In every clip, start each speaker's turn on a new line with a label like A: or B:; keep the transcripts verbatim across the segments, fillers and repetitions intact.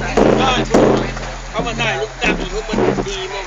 A: เขามาได้ลูกจับลูกมันดีมาก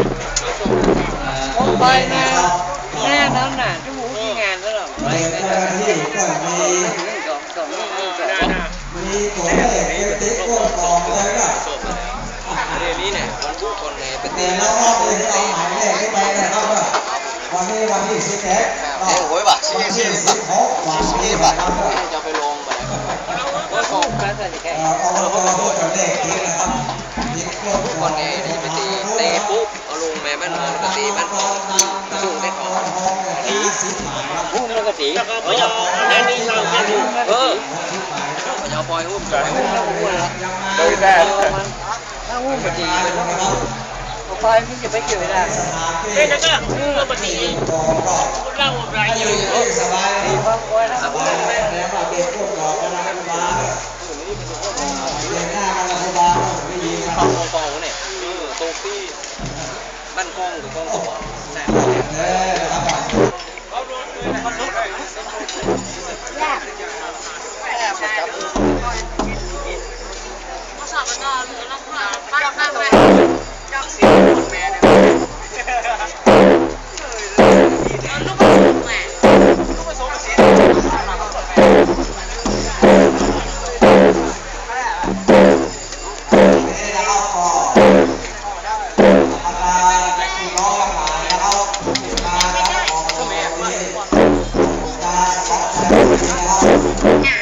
B: ไปแน่แน่นั้นน่ะที่หมูที่งานแล้วหรอไปไปที่ก็มีสองสองมีตัวเลขเป็นติ๊กโก้กองอะไรก็เรื่องนี้เนี่ยวันทุกคนในประเทศแล้วก็เป็นเอาหมายเลขที่ไปนะครับวันนี้วันที่สิบเอ็ดเอ้โว้ยบ่สี่สิบหกวันนี้บ่จะไปลงไปว่าของการสั่งแค่เอาตัวเลขที่นะครับทุกคนไงที่ไปตีเตะปุ๊บเอาลงแม่บ้านนอนก็ตีบ้านนอนสูงได้ของตีหุ้มแล้วก็ตีแล้วก็ยอแค่นี้เราแค่นี้เออยอปล่อยหุ้มปล่อยหุ้มแล้วหุ้มแล้วโดยแต่ถ้าหุ้มมาตีเลยเอาไปพี่จะไปเกี่ยวไม่ได้เฮ้ยแล้วก็หุ้มมาตีเล่าอะไรอยู่สบายดีฟังไว้นะครับแล้วมาเก็บพวกดอกอะไรกันบ้างเรียนหน้ากันอะไรบ้างไม่ยิงเข้ากองเนี่ยตรงที่บ้านกองหรือกองตัวแซ่บเออครับเขาโดนเลยเขาโดนเลยแซ่บแซ่บจับเขาสอบกันนอนแล้วก็ปั้นปั้นไปจับเสียงแม่เนี่ยลูกผสมแม่ลูกผสมสีYeah.